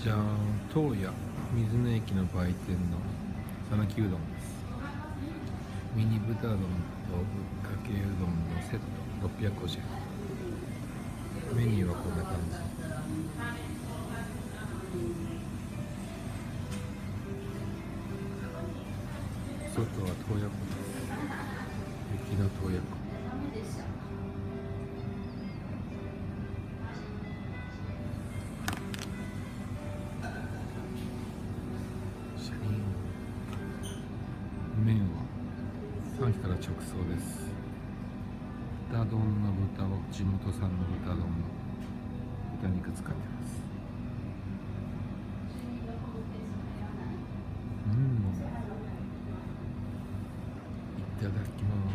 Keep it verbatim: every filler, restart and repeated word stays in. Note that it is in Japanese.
じゃーん、東谷水根駅の売店の讃岐うどんです。ミニ豚丼とぶっかけうどんのセットろっぴゃくごじゅうえん。メニューはこんな感じ。外は洞爺湖です。雪の洞爺湖。シャリン。麺はさんきから直送です。豚丼の豚を地元産の豚丼の豚肉使ってます。うん、いただきます。